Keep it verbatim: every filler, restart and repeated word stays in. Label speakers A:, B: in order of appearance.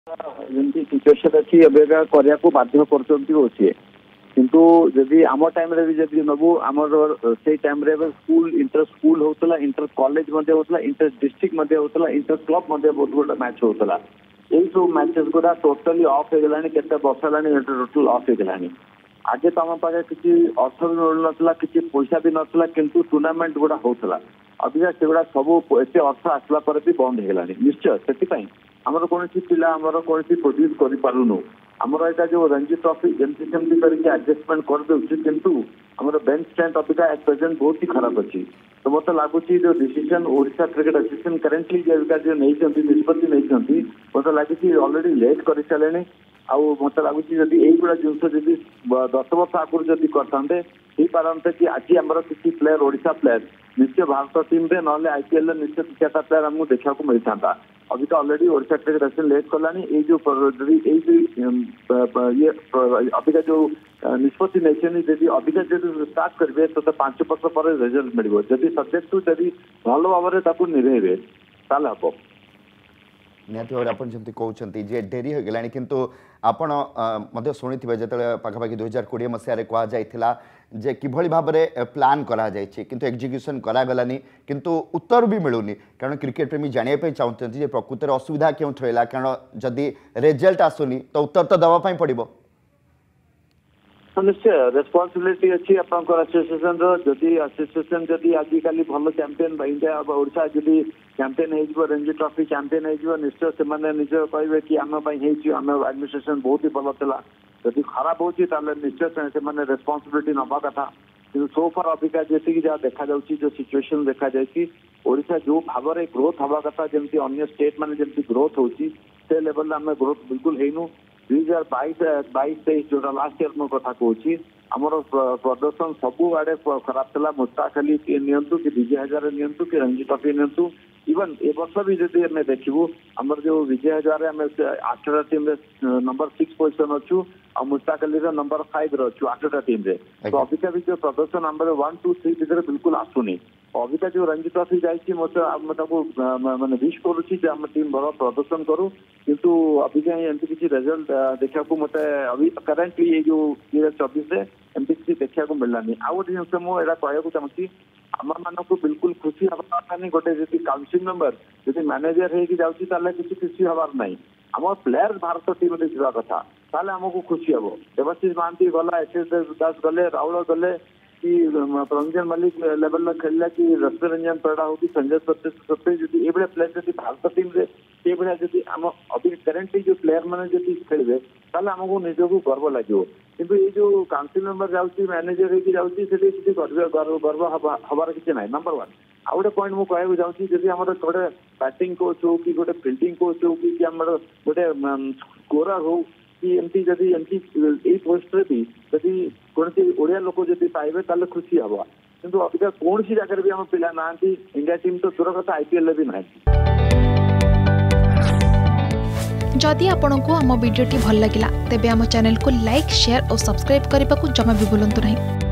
A: जमी सिचुएसन अच्छी एवं करने को बाध्य कर किंतु जदि आम टाइम रे भी जदि नबू आमर से टाइम रे स्कूल इंटर स्कूल होता इंटर कॉलेज होता इंटर डिस्ट्रिक्ट होता इंटर क्लब बहुत गुड मैच होता यही सब मैचेस गुड़ा टोटाली ऑफ हो गलानी केते वर्ष है टोटल ऑफ हो गलानी आगे तो आम पाखे किसी अर्थ भी मिल नाला किसी पैसा भी नाला किंतु टूर्नामेंट गुड़ा होता अबिका से सब एत अर्थ आसला भी बंद हो गलानी निश्चय से आमर कौन पिला आमर कौन प्रोड्यूस कर पारुनु आमर यहाँ जो रणजी ट्रॉफी जमती सेमती करके एडजस्टमेंट कर दूसरी किंतु आमर बेंच स्ट्रेंथ अबिका एट प्रेजेंट बहुत ही खराब अच्छी तो मत लगुच जो decision Odisha cricket association currently जो नहीं निष्पत्ति नहीं मत लगे ऑलरेडी लेट कर सारे आउ मत लगुच जदि युवा जिनस जदि दस वर्ष आगुरी जदि करते हो पारते कि आज आम किसी प्लेयर ओडिशा प्लेयर निश्चय भारत टीम रे ना आईपीएल निश्चय चार्टा प्लेयर आमको देखा मिल था अभी already Odisha cricket association late कलानी ये जो ये अबिका जो निष्पत्ति नहीं अबिका जब स्टार्ट करेंगे तो पांच वर्ष पर रिजल्ट मिल जदि सब्जेक्ट टू जदि भल भाव में निभे ताल हम
B: निहती भाव आप कहते जे डेरी हो गलानी किंतु आपण शुणी जो पाखापाखि दुई हजार कोड़े मसीह कहुला जे किभली भाव में प्लान करा जायछि किंतु एग्जीक्यूशन करागलानी किंतु उत्तर भी मिलूनी कारण क्रिकेट प्रेमी जानापी चाहते प्रकृत असुविधा क्यों रहा कारण जदि रिजल्ट आसुनी तो उत्तर तो दवाई पड़ो
A: निश्चय रेस्पॉन्सिबिलिटी अच्छी आपंकर एसोसिएशन जदि एसोसिएशन जदि आजिकल भल चैंपियन इंडिया ओडिशा जदि चैंपियन हो रणजी ट्रॉफी चैंपियन हो निश्चय से निज कहे कि आम आम एडमिनिस्ट्रेशन बहुत ही भल था जदि खराब होती निश्चय से रेस्पॉन्सिबिलिटी नवा कथा कि सो फार अबिका जी जहाँ देखा जो सिचुएशन देखा ओडिशा जो भाव में ग्रोथ हवा कथा जमी अन्य स्टेट मैंने जमी ग्रोथ होती से लेवल आम ग्रोथ बिल्कुल हैनु दुई हजार बैश बैश तेईस जो लास्ट इयर मो कथा कहूँ आमर प्रदर्शन सबू आड़े खराब था मुस्ताक अली नियंतु कि विजय हजार नियंतु कि रणजी ट्रॉफी नियंतु इवन ए वर्ष भी जब आम देखू आमर जो विजय हजार आम आठटा टीम नंबर सिक्स पोजिशन अच्छु और मुस्ताक अली नंबर फाइव अच्छु आठटा टीम रे तो अबिका भी जो प्रदर्शन आम वन टू थ्री भितर बिल्कुल आसुनी अबिका जो रणजी ट्रॉफी जाइए मैं विश करुच्ची आम टीम भल प्रदर्शन करूँ किंतु अबिका एमती किसी रिजल्ट देखा मत अभी करेंटली ये जो चौबीस एमती किसी देखा मिललानी आउ गोटे जिन मुझे कहूँ चाहूँगी आम मानक बिल्कुल खुशी हवा गोटे जी काउंसिल मेंबर जब मैनेजर हो किसी खुशी हबार ना आम प्लेयर भारत टीम रे जावा कथा ताले आमको खुशी हम देवाशीष महांती गला एस एस दास गले राहुल गले कि रंजन मल्लिक लेवल खेलला कि रश्मि रंजन परिड़ा हो कि संजय सत्य जी ये प्लेयर जब भारत टीम रे ये भाया जब आम अभी करेंटली जो प्लेयर मैंने जब खेलेंगे ताले आमको निजक गर्व लगे किंतु ये जो काउंसिल मेंबर जाऊँगी मैनेजर होगी गर्व हबार किसी ना नंबर वन आ गए पॉइंट मुझे कहूँ चाहूँगी जब आम गोटे बैटिंग कोच हो कि गोटे फील्डिंग कोच हो कि आम गोटे स्कोरर हो कि एमती जदि एमती पोस्ट रे भी जदि कौन ओडिया लोक जदि पाइबे ताले खुशी हम किंतु अबिका कौन सी जगह भी आम पिला ना इंडिया टीम तो दूर कथा आईपीएल भी ना
C: जदि आपंक आम भिडी भल लगा तेब आम चैनल को लाइक शेयर और सब्सक्राइब करने को जमा भी भूलु नहीं।